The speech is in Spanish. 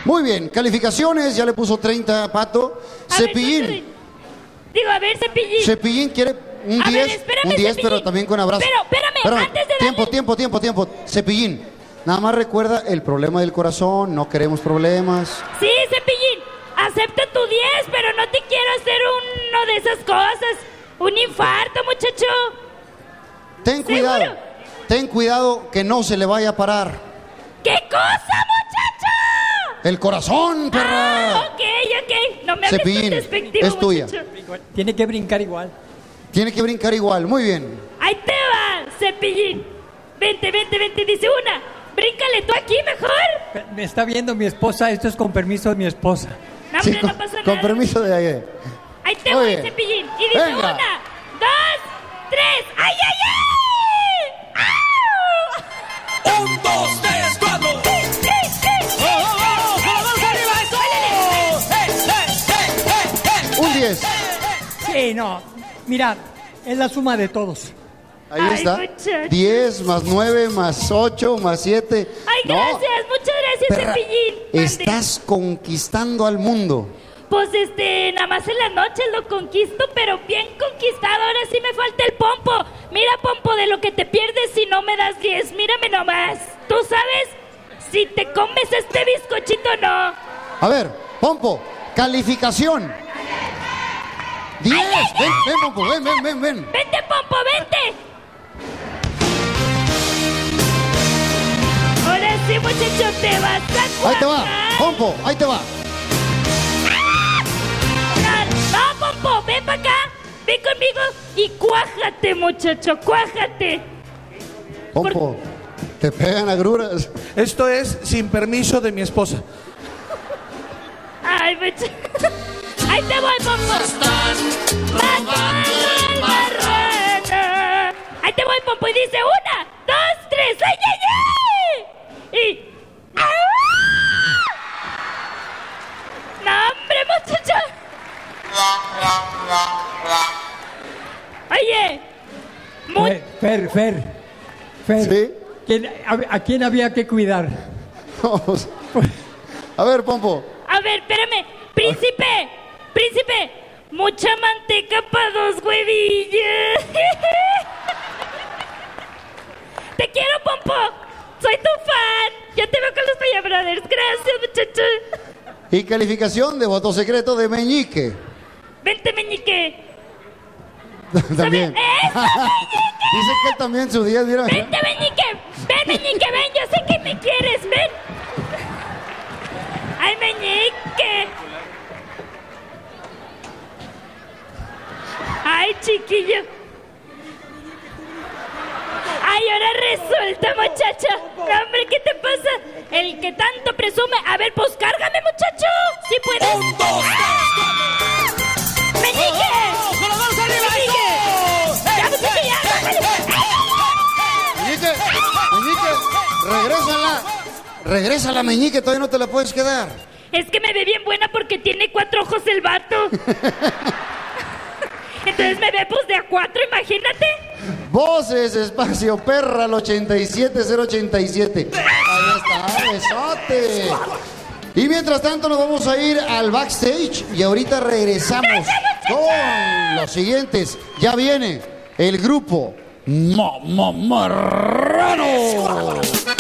Muy bien, calificaciones, ya le puso 30, Pato. Cepillín. A ver, Cepillín. Cepillín quiere un 10, un 10, pero también con abrazo. Pero, espérame, antes de Tiempo. Cepillín, nada más recuerda el problema del corazón, no queremos problemas. Sí, Cepillín, acepto tu 10, pero no te quiero hacer uno de esas cosas. Un infarto, muchacho. Ten cuidado que no se le vaya a parar. ¿Qué cosa, muchacho? El corazón, perra. Ok. No me hables tan despectivo, es tuya. muchacho. Tiene que brincar igual. Muy bien. Ahí te va, Cepillín. Vente, dice una. Bríncale tú aquí mejor. Me está viendo mi esposa, esto es con permiso de mi esposa. No, hombre, no pasa nada. Con permiso de ayer. Ahí te voy, Cepillín. Y dice Venga. 1, 2, 3. ¡Ay! ¡Au! 1, 2, 3, 4. Un 10. Sí, no. Mira, es la suma de todos. Ahí está. Muchacho. 10 más 9 más 8 más 7. Ay, gracias, muchas gracias, perra, Cepillín. Mande. Estás conquistando al mundo. Pues nada más en las noches lo conquisto, pero bien conquistado. Ahora sí me falta el pompo. Mira, pompo, de lo que te pierdes si no me das 10. Mírame nomás. ¿Tú sabes si te comes este bizcochito o no? A ver, Pompo, calificación. 10. Ven, Pompo, ven. Vente, pompo, vente. Ahora sí, muchacho, te vas a cuajar. Ahí te va, Pompo, ahí te va. No, pompo, ven para acá. Ven conmigo y cuájate, muchacho, cuájate. Pompo, te pegan agruras. Esto es sin permiso de mi esposa. Ay, muchacho. Ahí te voy, pompo. Matando el marrano. Ahí te voy, pompo, y dice 1, 2, 3. ¡Ay! Y... ¡ah! ¡No, hombre, muchacho! Oye, Fer. ¿Sí? ¿A quién había que cuidar? A ver, Pompo. a ver, espérame. Príncipe, mucha manteca para 2 huevillos. Te quiero, Pompo. Soy tu fan. Ya te veo con los Paya Brothers. Gracias, muchachos. Y calificación de voto secreto de Meñique. Vente, Meñique. También. ¡Eso, Meñique! Dice que él también su día, mira. Vente, Meñique. Ven, Meñique, ven. Yo sé que me quieres. Ven. Ay, Meñique. Ay, chiquillo. Ay, ahora resulta, muchacho. No, hombre, ¿qué te pasa? El que tanto presume. A ver, pues cárgame, muchacho. ¿Sí puedes? 1, 2, 3, 4. ¡Meñique! ¡Con las manos arriba! ¡Meñique! ¡Ya, muchacho, ya! Meñique, regrésala, Meñique, todavía no te la puedes quedar. Es que me ve bien buena porque tiene 4 ojos el vato. Entonces me ve pues de a 4, imagínate. Voces, espacio, perra, al 87087. Ahí está, besote. Y mientras tanto nos vamos a ir al backstage y ahorita regresamos con los siguientes. Ya viene el grupo Marrano.